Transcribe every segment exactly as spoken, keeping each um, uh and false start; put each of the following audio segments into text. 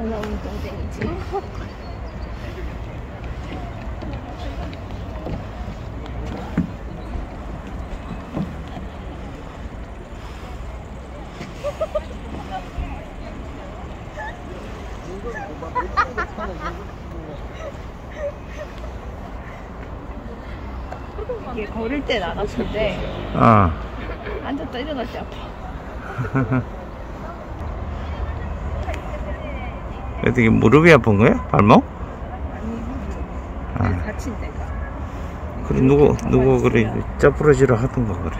얼마나 운동쟁이지. 이게 걸을 땐 안 아픈데 어. 앉았다 일어날 때 아파. 어떻게 무릎이 아픈 거야? 발목? 아니, 아. 다친 데가. 그래, 누구, 누구, 그래, 짜부러지라 하던가, 그래.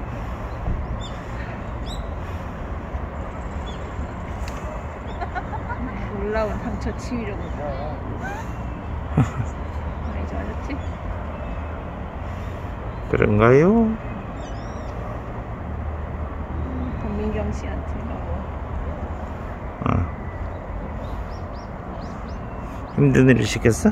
올라온 상처 치유려고. 많이 좋아졌지? 그런가요? 권민경 씨한테 너무. 어. 힘든 일을 시켰어?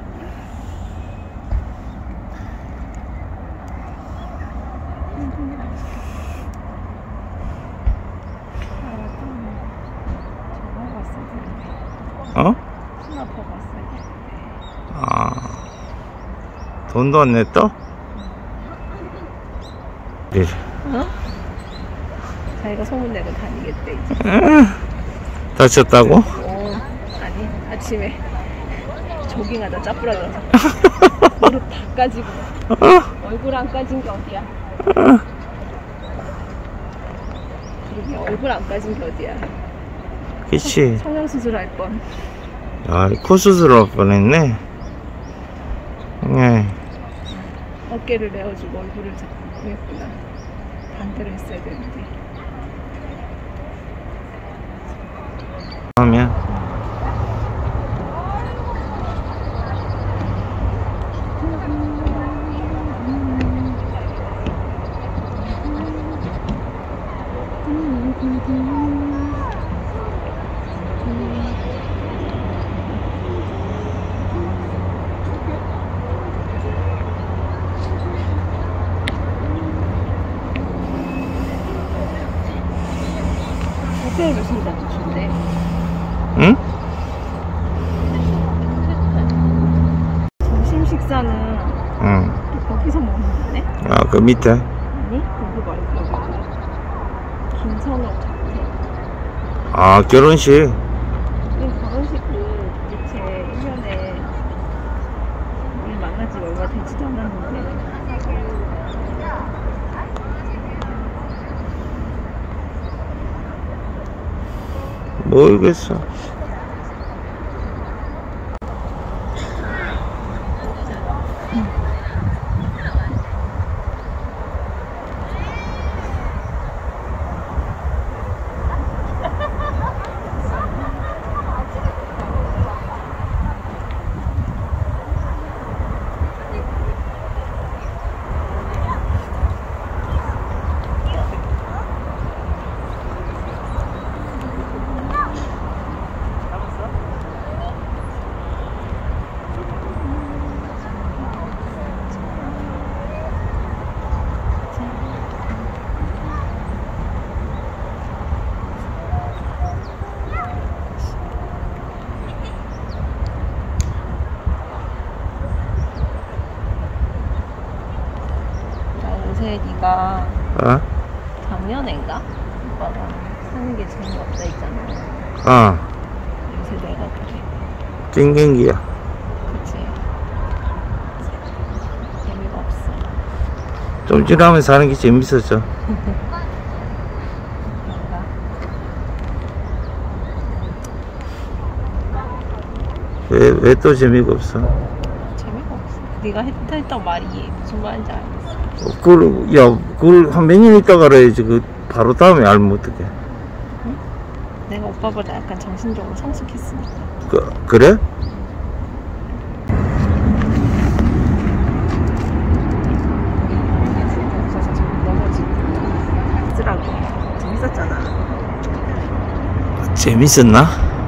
어? 손 아파 봤어요. 아, 돈도 안 냈어? 네. 어? 자기가 소문내고 다니겠대 이제. 다쳤다고? 어, 아니 아침에 조깅하다 짜부러져서 무릎 다 까지고 얼굴 안 까진 게 어디야? 이게 얼굴 안 까진 게 어디야? 그치. 성형수술 할 뻔. 아, 코 수술 할 뻔했네. 네. 어깨를 내어주고 얼굴을 잡고 했구나. 반대로 했어야 되는데. 하면 호텔 무슨다도 좋네. 응? 점심 식사는 응. 거기서 먹는 거네? 아, 그 밑에? 아니, 거기 말고 여기 김선옥 자태. 아, 결혼식? 이 결혼식도 대체 일 년에 우리 만난 지 얼마 되지도 않았는데 모르겠어. 요새 네가 어? 작년인가? 오빠가 사는 게 재미없다 했잖아. 어. 요새 내가 그래. 땡땡기야. 그치? 재미가 없어. 좀 지나면 사는 게 재밌었죠. 그런가? 왜, 왜 또 재미가 없어? 재미가 없어. 네가 했, 했던 말이 무슨 말인지 알겠어. 그걸, 야, 그걸 한 몇 년 있다가 알아야지. 그, 바로 다음에 알면 어떡해. 응? 내가 오빠보다 약간 정신적으로 성숙했으니까. 그, 그래? 쓰라고. 재밌었잖아. 재밌었나?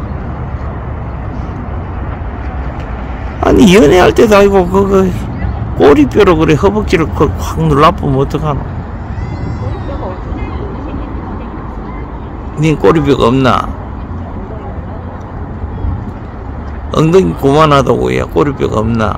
아니, 연애할 때도 아니고, 그거, 꼬리뼈로 그래, 허벅지를 확 눌러보면 어떡하노? 꼬리뼈가 어디? 닌 꼬리뼈가 없나? 엉덩이 고만하다고 야 꼬리뼈가 없나?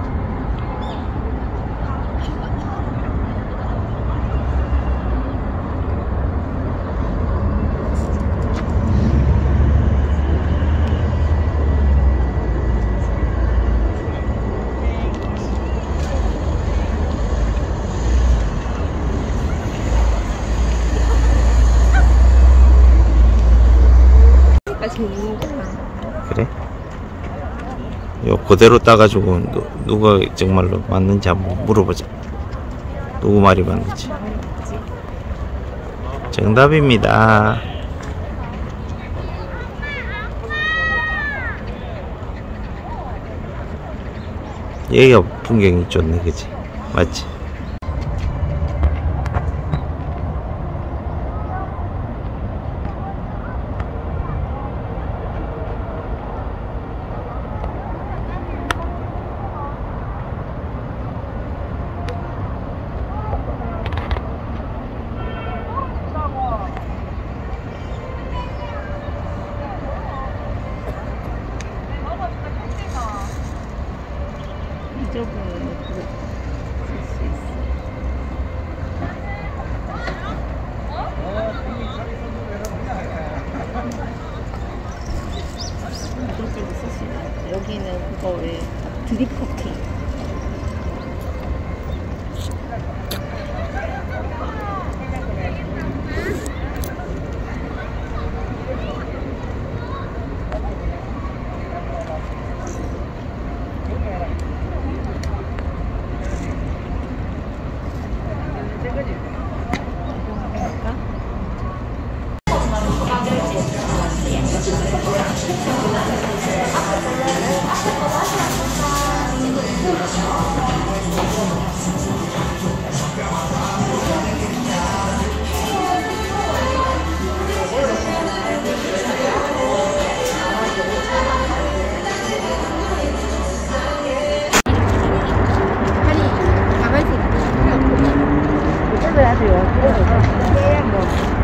그래? 요 그대로 따가지고 누, 누가 정말로 맞는지 한번 물어보자. 누구 말이 맞는지. 정답입니다. 여기가 풍경이 좋네, 그치? 맞지? 이쪽은 쓸 수 있어. 이쪽도 쓸 수 있어. 여기는 그거 왜 드립 커피. 가만히 있어. 그래도 하세요. 그래도. 뭐.